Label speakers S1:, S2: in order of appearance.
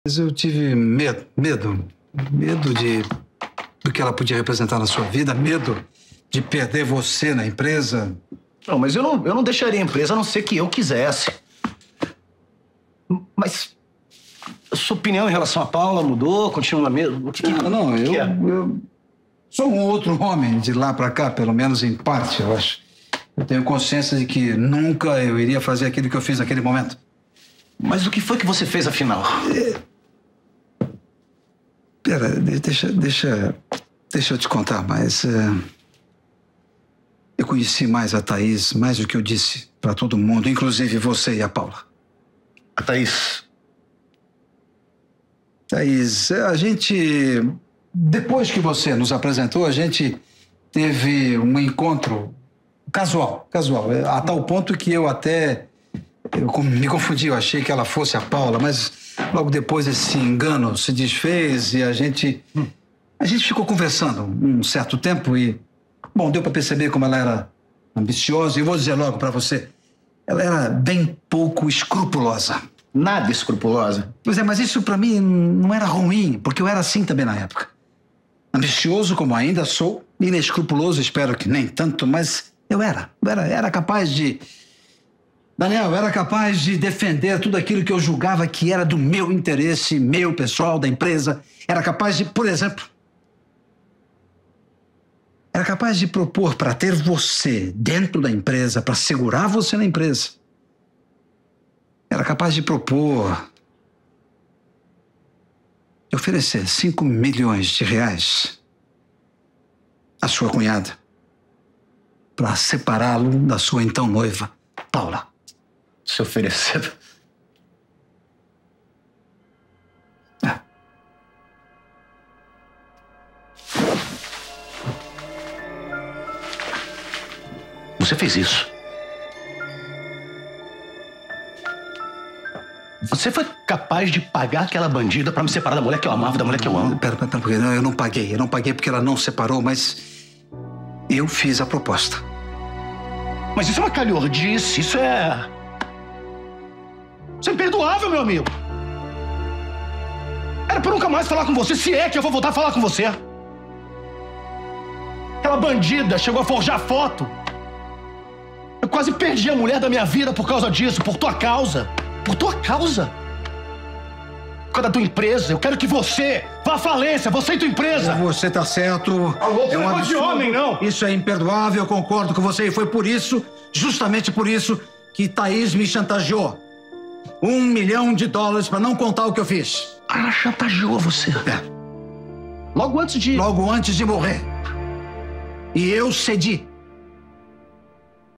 S1: Mas eu tive medo do que ela podia representar na sua vida, medo de perder você na empresa.
S2: Não, mas eu não deixaria a empresa a não ser que eu quisesse. Mas a sua opinião em relação a Paula mudou? Continua mesmo? O que
S1: eu sou um outro homem de lá pra cá, pelo menos em parte, eu acho. Eu tenho consciência de que nunca eu iria fazer aquilo que eu fiz naquele momento.
S2: Mas o que foi que você fez, afinal?
S1: Pera, deixa eu te contar, mas... eu conheci mais a Thaís, mais do que eu disse pra todo mundo, inclusive você e a Paula.
S2: A Thaís...
S1: Thaís, a gente... Depois que você nos apresentou, a gente teve um encontro casual, a tal ponto que eu me confundi, eu achei que ela fosse a Paula, mas logo depois esse engano se desfez e a gente ficou conversando um certo tempo e, bom, deu para perceber como ela era ambiciosa e vou dizer logo para você, ela era bem pouco escrupulosa.
S2: Nada escrupulosa.
S1: Pois é, mas isso para mim não era ruim, porque eu era assim também na época. Ambicioso como ainda sou, inescrupuloso, espero que nem tanto, mas eu era capaz de... Daniel, eu era capaz de defender tudo aquilo que eu julgava que era do meu interesse, meu, pessoal, da empresa. Era capaz de, por exemplo... Era capaz de propor para ter você dentro da empresa, para segurar você na empresa. Era capaz de propor... de oferecer 5 milhões de reais à sua cunhada para separá-lo da sua então noiva, Paula.
S2: Se oferecer... Você fez isso. Você foi capaz de pagar aquela bandida pra me separar da mulher que eu amava, da mulher que eu amo?
S1: Pera, não, eu não paguei. Eu não paguei porque ela não separou, mas eu fiz a proposta.
S2: Mas isso é uma calhordice, isso é imperdoável, meu amigo. Era pra eu nunca mais falar com você, se é que eu vou voltar a falar com você. Aquela bandida chegou a forjar foto. Eu quase perdi a mulher da minha vida por causa disso, por tua causa. Por tua causa. Por causa da tua empresa. Eu quero que você vá à falência, você e tua empresa.
S1: Você tá certo.
S2: É um absurdo. De homem, não.
S1: Isso é imperdoável, eu concordo com você. E foi por isso, justamente por isso, que Thaís me chantageou. $1 milhão para não contar o que eu fiz.
S2: Ela chantageou você?
S1: É. Logo antes de morrer. E eu cedi.